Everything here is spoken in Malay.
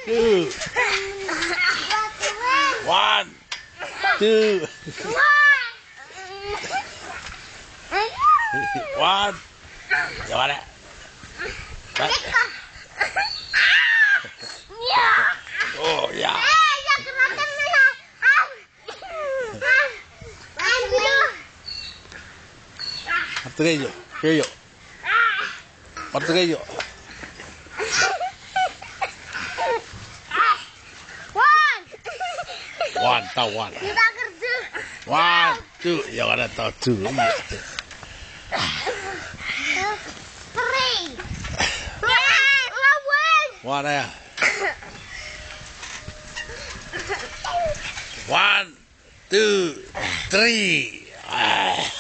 two. 1, 2. 1. Gimana? Oh ya. Martillo, yo. Martillo. 1, tahu 1. Kita kerja. 1, 2, yang ada tahu 2. Three. 1 ya. 1, 2, 3.